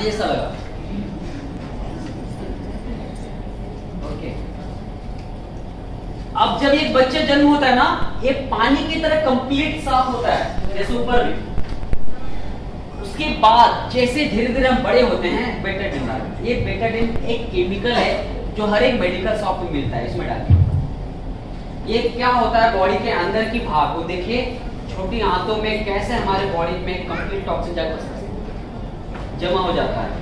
पानी जैसा लगा। ओके, अब जब एक बच्चे जन्म होता है ना, ये पानी की तरह कंप्लीट साफ होता है जैसे ऊपर में। उसके बाद जैसे धीरे धीरे हम बड़े होते हैं, बेटाडीन डालते हैं। ये बेटाडीन एक केमिकल है जो हर एक मेडिकल शॉप में मिलता है, इसमें डालते हैं। ये क्या होता है, बॉडी के अंदर की भाग को देखिए, छोटी आंतों में कैसे हमारे बॉडी में कंप्लीट टॉक्सिन जाकर जमा हो जाता है।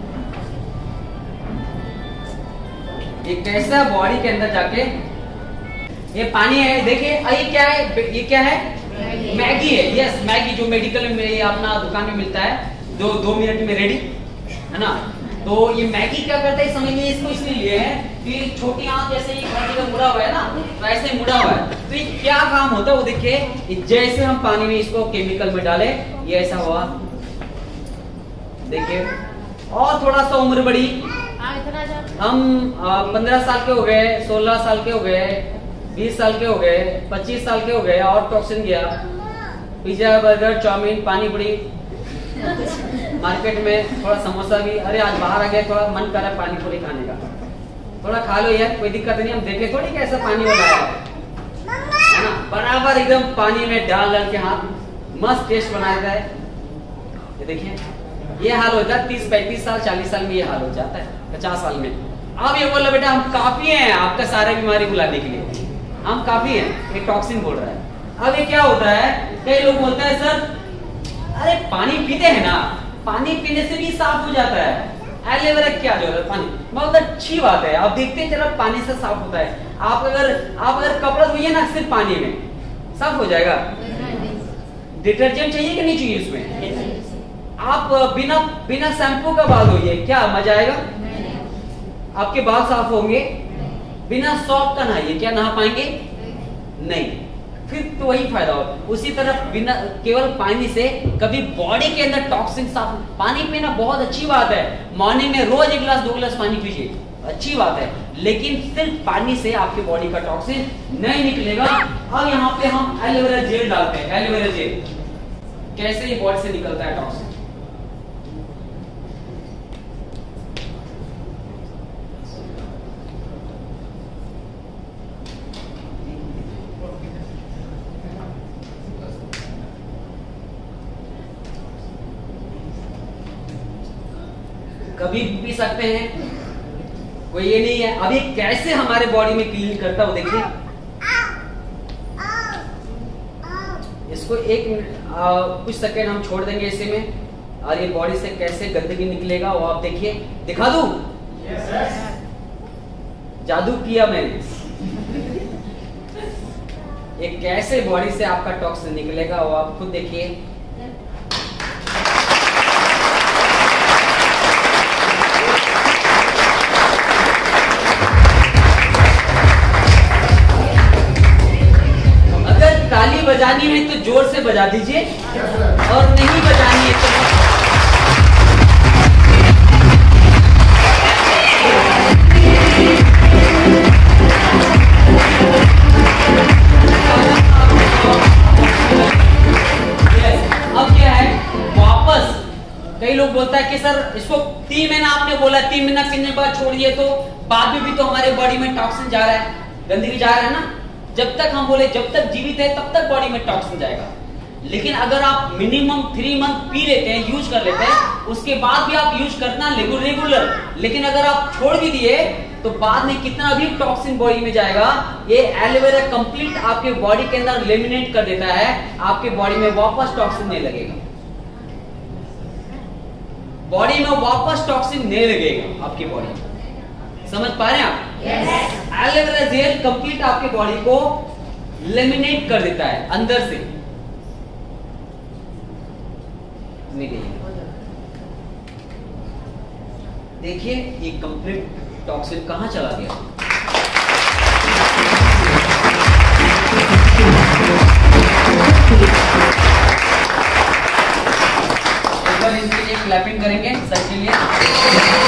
ये कैसा बॉडी के अंदर जाके, ये पानी है देखिए। ये क्या है, ये क्या है, मैगी है। यस, मैगी जो मेडिकल में ये अपना दुकान में मिलता है, 2 मिनट में रेडी है ना। तो ये मैगी क्या करता है समझिए, इसको इसलिए लिए है कि छोटी आंत जैसे ये बॉडी का मुड़ा हुआ है ना, तो ऐसे मुड़ा हुआ है। तो ये क्या काम होता है वो देखिए, जैसे हम पानी में इसको केमिकल में डाले, ये ऐसा हुआ देखिए। और थोड़ा सा उम्र बढ़ी, हम 15 साल के हो गए, 16 साल के हो गए, 20 साल के हो गए, 25 साल के हो गए, और टॉक्सिन गया। पिज्जा, बर्गर, चाउमीन, पानी पूरी, मार्केट में थोड़ा समोसा भी, अरे आज बाहर आ गए, थोड़ा मन कर रहा है पानी पूरी खाने का, थोड़ा खा लो यार, कोई दिक्कत नहीं। हम देखे थोड़ी कैसा पानी वाला है ना, बराबर एकदम पानी में डाल के हाथ मस्त टेस्ट बना देता है। ये देखिए, ये हाल होता है 30-35 साल, 40 साल में ये हाल हो जाता है, 50 साल में। अब ये बोला बेटा हम काफी हैं आपका सारे बीमारी बुलाने के लिए, हम काफी हैं, ये टॉक्सिन बोल रहा है। अब ये क्या होता है, कई लोग बोलते हैं सर अरे पानी पीते हैं ना, पानी पीने से भी साफ हो जाता है, एलोवेरा क्या जो है पानी, बहुत अच्छी बात है। आप देखते हैं जरा पानी से साफ होता है। आप अगर कपड़ा धोइए ना सिर्फ पानी में, साफ हो जाएगा। डिटर्जेंट चाहिए कि नहीं चाहिए उसमें? आप बिना शैम्पू का बाल धोइए, क्या मजा आएगा? आपके बाल साफ होंगे। बिना सॉप का नहाइए, क्या नहा पाएंगे? नहीं, फिर तो वही फायदा हो। उसी तरह बिना केवल पानी से कभी बॉडी के अंदर टॉक्सिन साफ। पानी पीना बहुत अच्छी बात है, मॉर्निंग में रोज 1 गिलास 2 गिलास पानी पीजिए, अच्छी बात है, लेकिन सिर्फ पानी से आपकी बॉडी का टॉक्सिन नहीं निकलेगा। अब यहाँ पे हम एलोवेरा जेल डालते हैं। एलोवेरा जेल कैसे ये बॉडी से निकलता है टॉक्सिन, कभी पी सकते हैं, कोई ये नहीं है। अभी कैसे हमारे बॉडी में क्लीन करता है वो देखिए। इसको कुछ सेकंड हम छोड़ देंगे इसी में, और ये बॉडी से कैसे गंदगी निकलेगा वो आप देखिए। दिखा दूं? yes. जादू किया मैंने। ये कैसे बॉडी से आपका टॉक्सिन निकलेगा वो आप खुद देखिए। ताली बजानी है तो जोर से बजा दीजिए, और नहीं बजानी है तो अब क्या है, वापस कई लोग बोलता है कि सर इसको 3 महीना आपने बोला, 3 महीना पीने के बाद छोड़िए, तो बाद में भी तो हमारे बॉडी में टॉक्सिन जा रहा है, गंदगी जा रहा है ना। जब तक हम बोले जब तक जीवित है तब तक बॉडी में टॉक्सिन जाएगा। लेकिन अगर आप मिनिमम 3 मंथ पी लेते हैं, यूज कर लेते हैं, उसके बाद भी आप यूज करना रेगुलर। लेकिन अगर आप छोड़ भी दिए तो बाद में कितना भी टॉक्सिन बॉडी में जाएगा, ये एलोवेरा कंप्लीट आपके बॉडी के अंदर एलिमिनेट कर देता है, आपके बॉडी में वापस टॉक्सिन नहीं लगेगा, बॉडी में वापस टॉक्सिन नहीं लगेगा आपकी बॉडी में। समझ पा रहे हैं आप? yes. एलोवेरा जेल कंप्लीट आपके बॉडी को लेमिनेट कर देता है अंदर से। देखिए ये कंप्लीट टॉक्सिन कहां चला गया। एक बार इनके लिए क्लैपिंग करेंगे सर के लिए।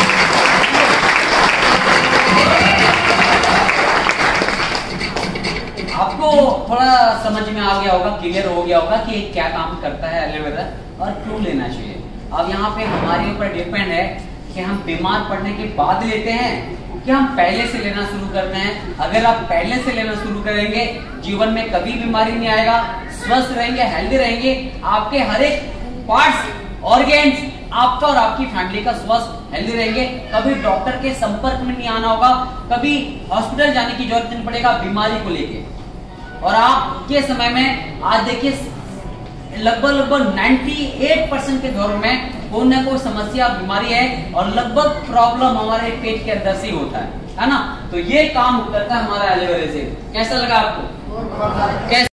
आपको थोड़ा समझ में आ गया होगा, क्लियर हो गया होगा कि क्या काम करता है एलोवेरा और क्यों लेना चाहिए। अब यहाँ पे हमारे ऊपर डिपेंड है कि हम बीमार पड़ने के बाद लेते हैं कि हम पहले से लेना शुरू करते हैं। अगर आप पहले से लेना शुरू करेंगे, जीवन में कभी बीमारी नहीं आएगा, स्वस्थ रहेंगे, हेल्दी रहेंगे, आपके हर एक पार्ट्स, ऑर्गेन्स, आपका और आपकी फैमिली का स्वस्थ हेल्दी रहेंगे। कभी डॉक्टर के संपर्क में नहीं आना होगा, कभी हॉस्पिटल जाने की जरूरत नहीं पड़ेगा बीमारी को लेके। और आप के समय में आज देखिए लगभग 98% के घरों में कोई ना कोई समस्या, बीमारी है, और लगभग प्रॉब्लम हमारे पेट के अंदर से होता है ना। तो ये काम करता है हमारा एलोवेरा जेल। कैसा लगा आपको? कैसा